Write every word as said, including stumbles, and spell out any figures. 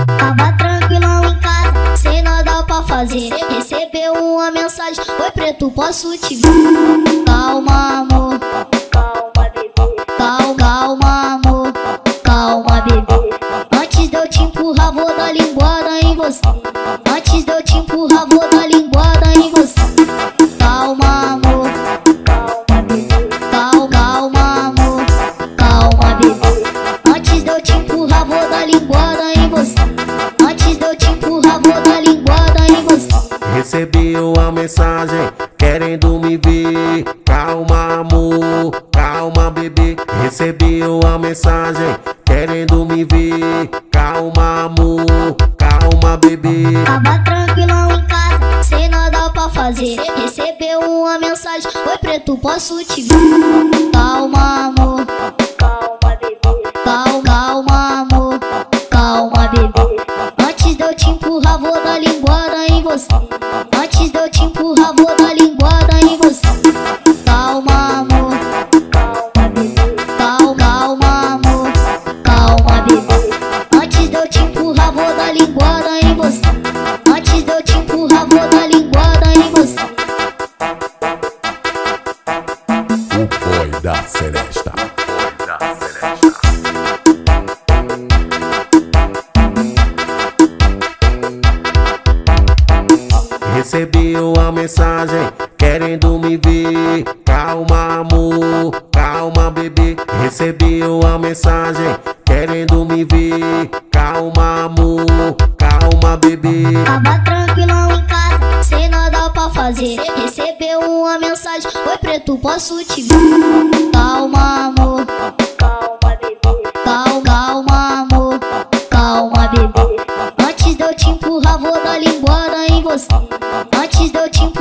Tava tranquilão em casa, sem nada pra fazer. Recebeu uma mensagem: oi preto, posso te ver? Calma amor, calma bebê. Calma, calma amor, calma bebê. Antes de eu te empurrar vou dar linguada em você. Antes de eu te empurrar vou dar linguada em você. Calma amor, calma bebê. Calma, calma amor, calma bebê. Antes de eu te empurrar vou dar linguada em você. Antes de eu te empurrar vou dar linguada em você. Recebi uma mensagem querendo me ver. Calma amor, calma bebê. Recebi uma mensagem querendo me ver. Calma amor, calma bebê. Tava tranquilão em casa, sem nada pra fazer. Recebeu uma mensagem: oi preto, posso te ver? Calma amor, calma bebê. Calma, calma amor, calma bebê. Antes de eu te empurrar vou dar linguada em você. Antes de eu te empurrar vou dar linguada em você. Calma amor, calma bebê. Calma, calma amor, calma bebê. Antes de eu te empurrar vou dar linguada em você. Antes de eu te empurrar vou dar linguada em você. O boy da Celesta. Recebi uma mensagem querendo me ver. Calma amor, calma bebê. Recebi uma mensagem querendo me ver. Calma amor, calma bebê. Tava tranquilão em casa, sem nada pra fazer. Recebeu uma mensagem: oi preto, posso te ver? Calma amor, calma bebê. Calma, calma amor, calma bebê. Antes de eu te empurrar vou dar linguada em você. Antes de eu te empurrar